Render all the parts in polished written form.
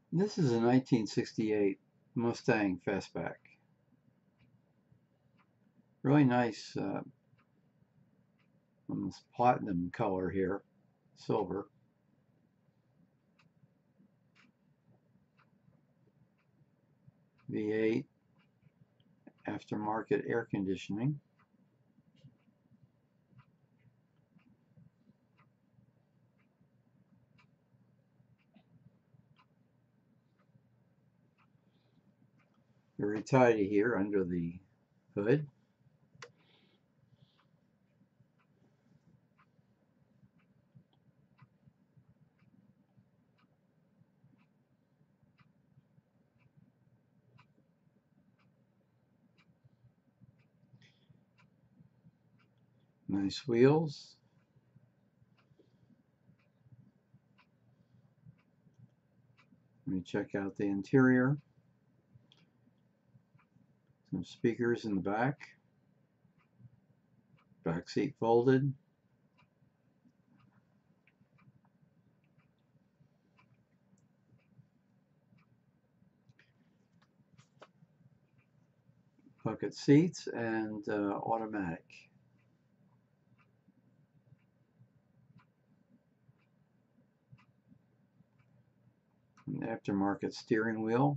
This is a 1968 Mustang Fastback. Really nice almost platinum color here, silver. V8 aftermarket air conditioning. Very tidy here under the hood. Nice wheels. Let me check out the interior. Some speakers in the back. Back seat folded. Bucket seats and automatic. An aftermarket steering wheel.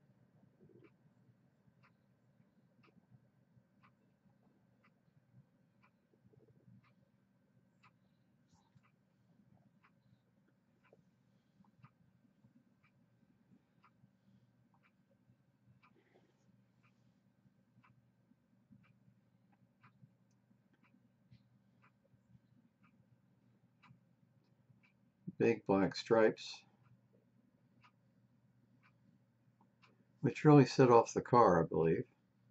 Big black stripes, which really set off the car, I believe.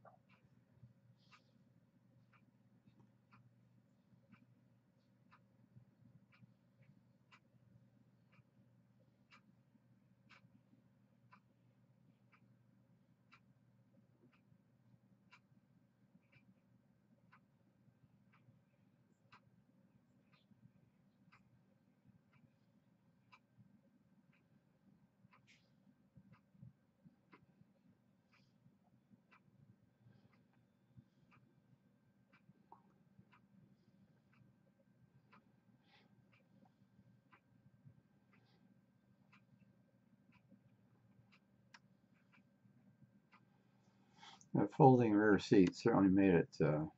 That folding rear seat certainly made it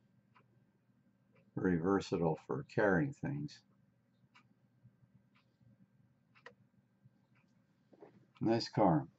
very versatile for carrying things. Nice car.